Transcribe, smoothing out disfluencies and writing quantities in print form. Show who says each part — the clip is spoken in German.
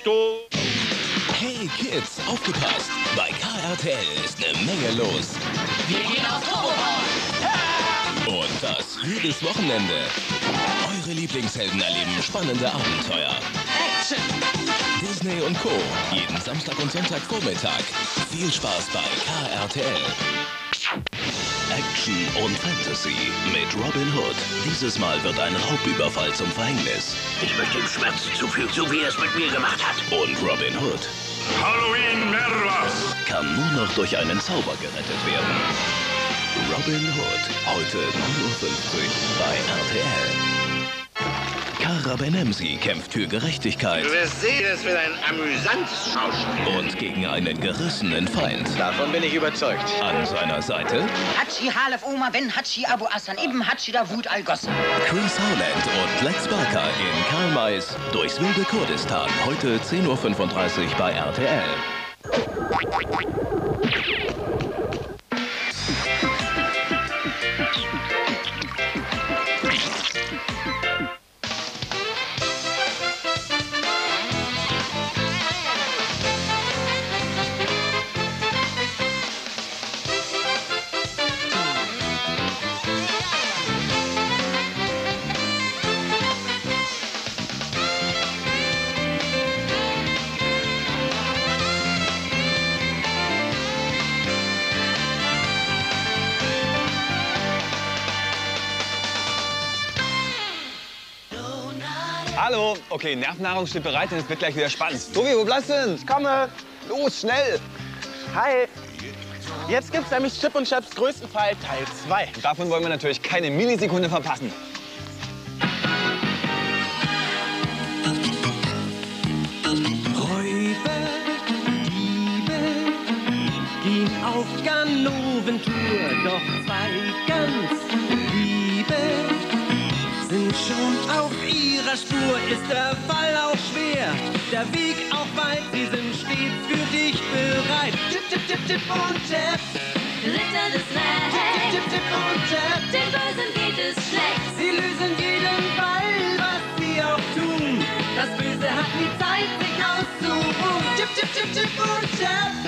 Speaker 1: weißt du?
Speaker 2: Hey Kids, aufgepasst! Bei KRTL ist eine Menge los.
Speaker 3: Wir gehen auf Turbo-Power!
Speaker 2: Und das jedes Wochenende. Eure Lieblingshelden erleben spannende Abenteuer.
Speaker 3: Action!
Speaker 2: Disney und Co. Jeden Samstag und Sonntagvormittag. Viel Spaß bei KRTL. Action und Fantasy mit Robin Hood. Dieses Mal wird ein Raubüberfall zum Verhängnis.
Speaker 4: Ich möchte ihm Schmerz zufügen, so wie er es mit mir gemacht hat.
Speaker 2: Und Robin Hood
Speaker 1: Halloween Merwas!
Speaker 2: kann nur noch durch einen Zauber gerettet werden. Robin Hood, heute 9:50 Uhr bei RTL. Kara Benemsi kämpft für Gerechtigkeit.
Speaker 4: Du wirst sehen, es wird ein amüsantes Schauspiel.
Speaker 2: Und gegen einen gerissenen Feind.
Speaker 5: Davon bin ich überzeugt.
Speaker 2: An seiner Seite
Speaker 6: Hatschi Halef Oma Ben Hatschi Abu Assan Ibn Hatschi Davut Al-Gossen.
Speaker 2: Chris Howland und Lex Barker in Karl Mays Durchs wilde Kurdistan. Heute 10:35 Uhr bei RTL.
Speaker 5: Hallo. Okay, Nervennahrung steht bereit, denn es wird gleich wieder spannend. Tobi, wo bleibst du denn? Ich komme. Los, schnell.
Speaker 7: Hi. Jetzt gibt's nämlich Chip und Chaps größten Fall Teil 2.
Speaker 5: Und davon wollen wir natürlich keine Millisekunde verpassen.
Speaker 8: Räuber, Diebe, gehen auf Ganoventour, doch zwei ganz Liebe sind schon auf ihrer Spur. Ist der Fall auch schwer, der Weg auch weit, sie sind stets für dich bereit. Tipp, tipp, tipp, tipp und Chap,
Speaker 3: Ritter des Rechts,
Speaker 8: tipp, tipp, tipp und Chap.
Speaker 3: den Bösen geht es schlecht.
Speaker 8: Sie lösen jeden Fall, was sie auch tun. Das Böse hat nie Zeit, sich auszuruhen. Tipp, tipp, tipp, tipp und Chap.